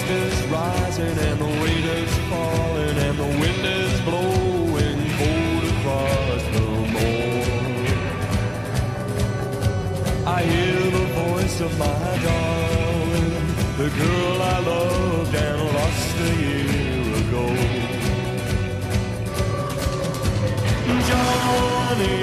is rising and the weight is falling and the wind is blowing cold across the moor. I hear the voice of my darling, the girl I loved and lost a year ago. Johnny,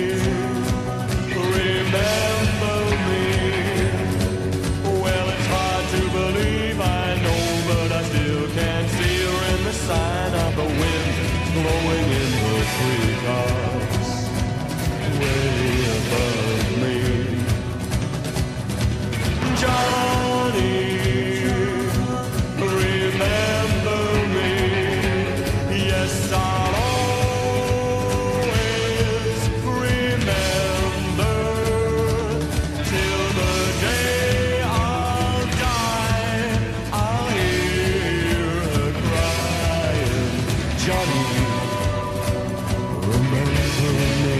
remember me. Well, it's hard to believe, I know, but I still can't see her in the sign of the wind blowing in the treetops way above me. Johnny, remember me. Yes, I'll always remember till the day I'll die. I'll hear her crying, Johnny, remember me.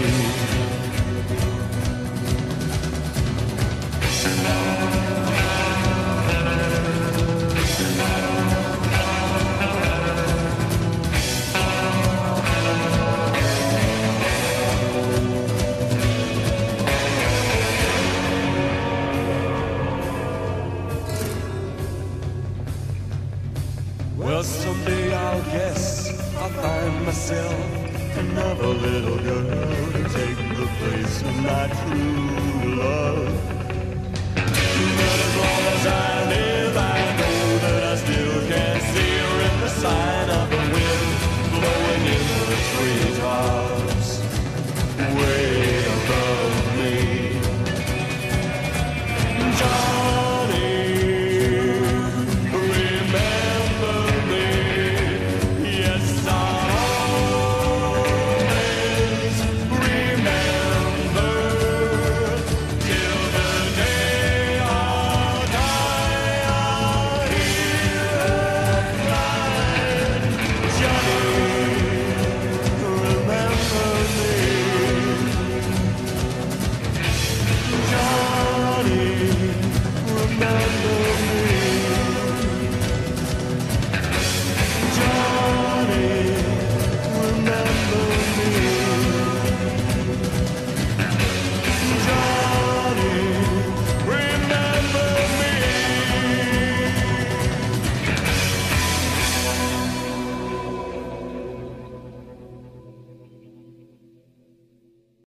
Well, someday I'll guess I'll find myself another little girl to take the place of my true love. But as long as I